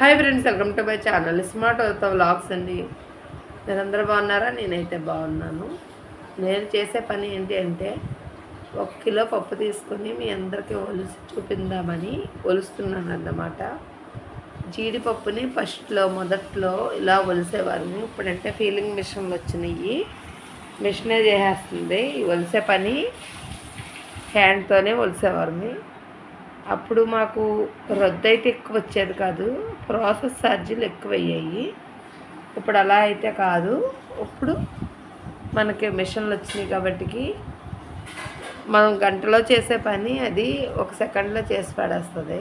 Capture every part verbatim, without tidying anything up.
Hi friends, welcome to my channel smart అవుతా vlogs అండి. మీరందరూ బాగున్నారా? నేనైతే బాగున్నాను. నేను చేసే పని ఏంటి అంటే ఒక కిలో పప్పు తీసుకొని మీ అందరికీ ఒలిసి చూపిందామని ఒలుస్తున్నాను అన్నమాట. జీడిపప్పుని ఫస్ట్లో మొదట్లో ఇలా ఒలిసేవారిని, ఇప్పుడంటే ఫీలింగ్ మిషన్లు వచ్చినాయి, మిషనే చేసేస్తుంది. ఒలిసే పని హ్యాండ్తోనే ఒలిసేవారిని. అప్పుడు మాకు రొద్దు అయితే ఎక్కువ వచ్చేది కాదు, ప్రాసెస్ ఛార్జీలు ఎక్కువ అయ్యాయి. ఇప్పుడు అలా అయితే కాదు, ఇప్పుడు మనకి మిషన్లు వచ్చినాయి కాబట్టి మనం గంటలో చేసే పని అది ఒక సెకండ్లో చేసి పడేస్తుంది.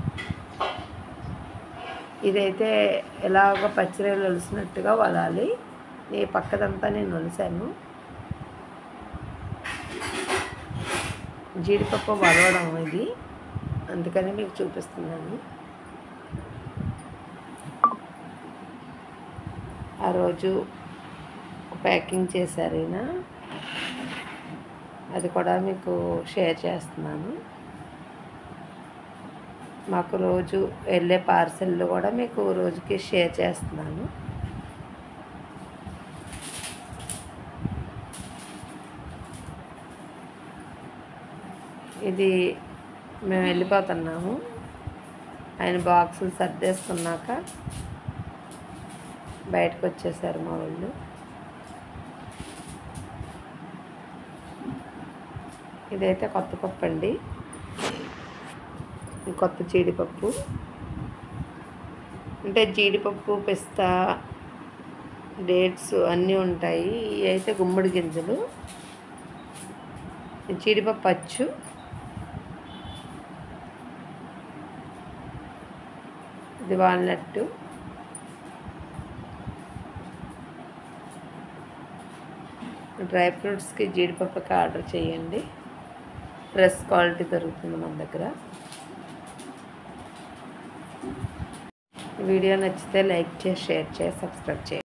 ఇదైతే ఎలాగ పచ్చిరొయ్యలు ఒలిసినట్టుగా వలాలి. ఈ పక్కదంతా నేను ఒలిసాను. జీడిపప్పు వలవడం ఇది, అందుకని మీకు చూపిస్తున్నాను. ఆ రోజు ప్యాకింగ్ చేశారు ఈయన, అది కూడా మీకు షేర్ చేస్తున్నాను. మాకు రోజు వెళ్ళే పార్సెల్లు కూడా మీకు రోజుకి షేర్ చేస్తున్నాను. ఇది మేము వెళ్ళిపోతున్నాము. ఆయన బాక్సులు సర్దేసుకున్నాక బయటకు వచ్చేసారు మా వాళ్ళు. ఇదైతే కొత్త పప్పు అండి, కొత్త జీడిపప్పు. అంటే జీడిపప్పు, పిస్తా, డేట్స్ అన్నీ ఉంటాయి. ఇవి అయితే గుమ్మడి గింజలు. జీడిపప్పు అచ్చు, ఇది వాల్నట్టు, డ్రై ఫ్రూట్స్కి జీడిపప్పుకి ఆర్డర్ చేయండి. ఫ్రెష్ క్వాలిటీ దొరుకుతుంది మన దగ్గర. వీడియో నచ్చితే లైక్ చేసి, షేర్ చేసి, సబ్స్క్రైబ్ చేయండి.